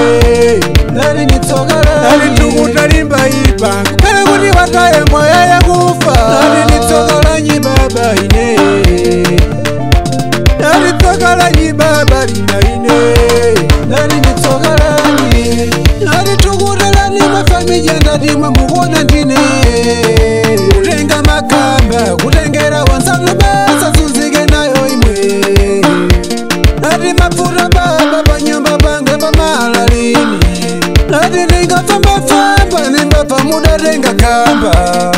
nari nitsogala nari tukutalimba ipa kukale kuti wataye moya yakufa nari nitsogala nyi baba ine nari tsogala nyi baba lina ine nari nitsogala nyi nari tukutala ni mafamilia ndadimwe mukuona ndine kutenga makamba kutengera wanzanu basa zunzike nayo imwe nari mafuta baba panyumba pange pamalalini nari ningafamba nimbafa muda tenga kamba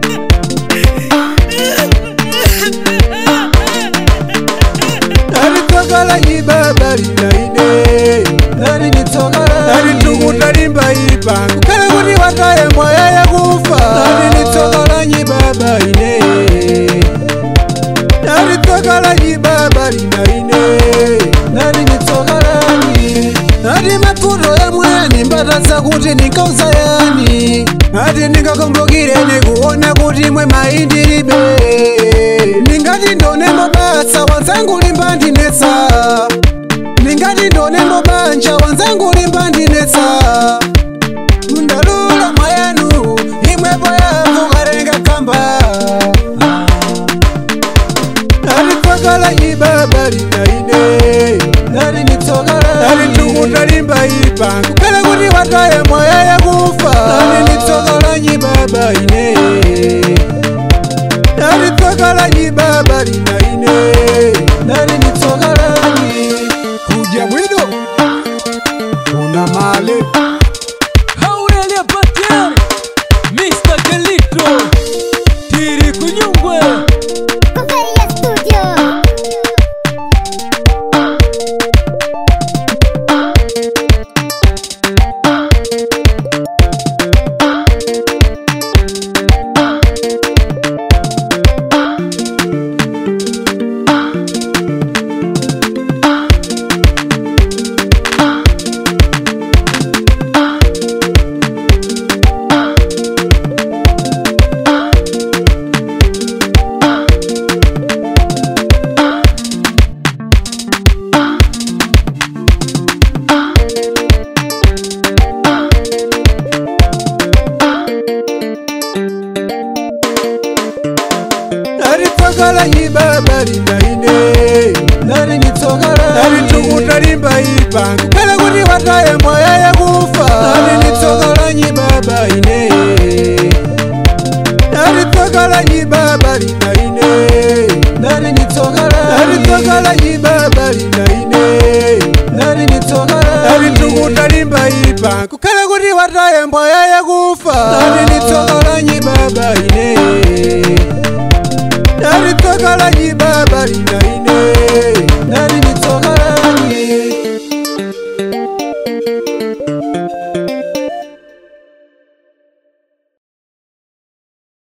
nari tsogala nyi baba lina ine nari nitsogala nari tukutalimba ipa kukale kuti wataye moya yakufa nari nitsogala nyi baba ine nari tsogala nyi baba lina ine nari nitsogala nyi nari mafuto yamwe nimbatasa kuti ninkauza yani ati ningakumbukire nikuona kuti mwe maindilibe ningati ndonembo basa wanzangu limba ndinetsa ningati ndonembo banja wanzangu limba ndinetsa ndalula mwayanu imwepo yavu karenga kamba nari tsogala nyi baba lina ine nari nitsogala nari tukutalimba ipa kukale kuti wataye moya yakufa nari nitsogala nyi baba ine nari tsogala nyi baba lina ine nari nitsogala nyi kuja mwido una male Aurelia Patel, Mr. Kelito, Tiri Kunyungwe, Cocaria Studio. nari tsogala nyi baba lina ine nari nitsogala nari tukutalimba ipa kukale kuti wataye moya yakufa nari nitsogala nyi baba ine nari tsogala nyi baba lina ine nari nitsogala nari tsogala nyi baba lina ine nari nitsogala nari tukutalimba ipa kukale kuti wataye moya yakufa nari nitsogala nyi baba ine nari tsogala nyi baba lina